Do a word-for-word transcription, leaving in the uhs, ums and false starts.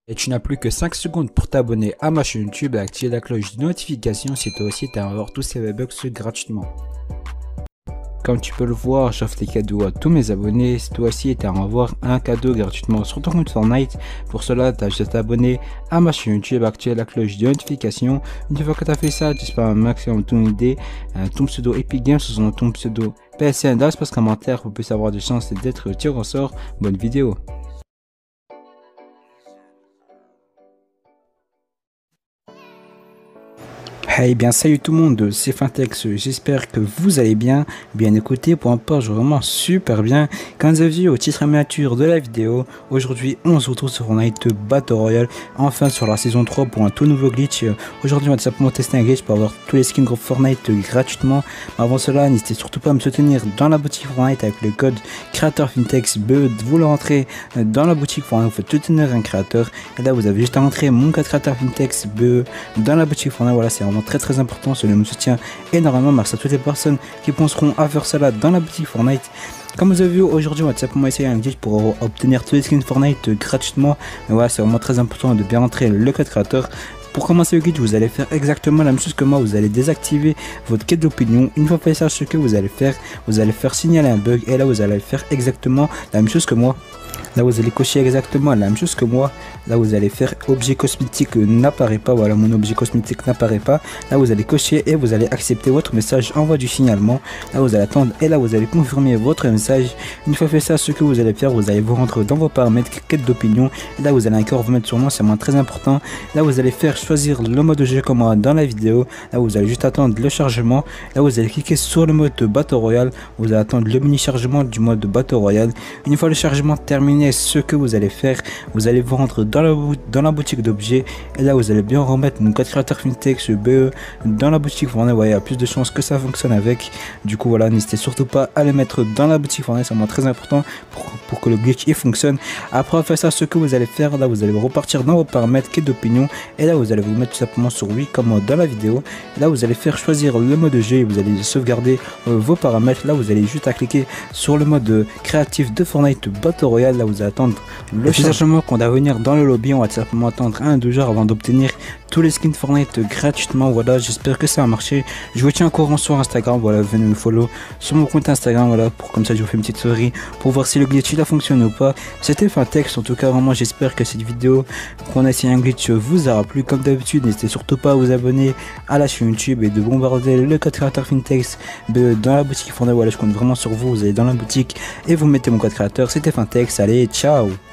Et tu n'as plus que cinq secondes pour t'abonner à ma chaîne YouTube et activer la cloche de notification si toi aussi tu as avoir tous ces V-Bucks gratuitement. Comme tu peux le voir, j'offre des cadeaux à tous mes abonnés. Si toi aussi tu as avoir un cadeau gratuitement sur ton compte Fortnite, pour cela tu as juste à t'abonner à ma chaîne YouTube et activer la cloche de notification. Une fois que tu as fait ça, tu spams un maximum ton idée, ton pseudo Epic Games ou ton pseudo P S N dans l'espace commentaire pour plus avoir de chances d'être tiré au sort. Bonne vidéo. Hey bien salut tout le monde, c'est Fintex, j'espère que vous allez bien. Bien écoutez, pour un part je vraiment super bien. Comme vous avez vu au titre miniature de la vidéo, aujourd'hui on se retrouve sur Fortnite Battle Royale, enfin sur la saison trois pour un tout nouveau glitch. Aujourd'hui on va tout simplement tester un glitch pour avoir tous les skins de Fortnite gratuitement. Mais avant cela, n'hésitez surtout pas à me soutenir dans la boutique Fortnite avec le code créateur Fintex B E. Vous le rentrez dans la boutique Fortnite, vous faites soutenir un créateur. Et là vous avez juste à rentrer mon code créateur Fintex B E dans la boutique Fortnite. Voilà, c'est vraiment très très important, cela me soutient énormément. Merci à toutes les personnes qui penseront à faire cela dans la boutique Fortnite. Comme vous avez vu, aujourd'hui on va tout simplement essayer un glitch pour obtenir tous les skins Fortnite gratuitement. Mais voilà, c'est vraiment très important de bien rentrer le code créateur. Pour commencer le glitch, vous allez faire exactement la même chose que moi, vous allez désactiver votre quête d'opinion. Une fois fait ça, ce que vous allez faire, vous allez faire signaler un bug et là vous allez faire exactement la même chose que moi. Là vous allez cocher exactement la même chose que moi. Là vous allez faire objet cosmétique n'apparaît pas. Voilà, mon objet cosmétique n'apparaît pas. Là vous allez cocher et vous allez accepter votre message envoi du signalement. Là vous allez attendre et là vous allez confirmer votre message. Une fois fait ça, ce que vous allez faire, vous allez vous rentrer dans vos paramètres quête d'opinion. Et là vous allez encore vous mettre sur moi, c'est vraiment très important. Là vous allez faire choisir le mode de jeu comme moi dans la vidéo. Là vous allez juste attendre le chargement. Là vous allez cliquer sur le mode de Battle Royale. Vous allez attendre le mini chargement du mode de Battle Royale. Une fois le chargement terminé, ce que vous allez faire, vous allez vous rendre dans la, dans la boutique d'objets et là vous allez bien remettre mon code créateur Fintex B E dans la boutique Fortnite. Ouais, il y a plus de chances que ça fonctionne avec. Du coup voilà, n'hésitez surtout pas à le mettre dans la boutique Fortnite, c'est vraiment très important pour, pour que le glitch il fonctionne. Après avoir fait ça, ce que vous allez faire, là vous allez repartir dans vos paramètres quête d'opinion et là vous allez vous mettre tout simplement sur oui comme dans la vidéo. Et là vous allez faire choisir le mode de jeu et vous allez sauvegarder euh, vos paramètres. Là vous allez juste à cliquer sur le mode créatif de Fortnite Battle Royale. Là vous allez attendre le chargement qu'on va venir dans le lobby. On va tout simplement attendre un ou deux jours avant d'obtenir tous les skins Fortnite gratuitement. Voilà, j'espère que ça a marché. Je vous tiens au courant sur Instagram. Voilà, venez me follow sur mon compte Instagram. Voilà, pour comme ça je vous fais une petite story pour voir si le glitch il a fonctionné ou pas. C'était Fintex. En tout cas, vraiment, j'espère que cette vidéo qu'on a essayé un glitch vous aura plu. Comme d'habitude, n'hésitez surtout pas à vous abonner à la chaîne YouTube et de bombarder le code créateur Fintex dans la boutique Fortnite. Voilà, je compte vraiment sur vous. Vous allez dans la boutique et vous mettez mon code créateur. C'était Fintex. Allez, ciao.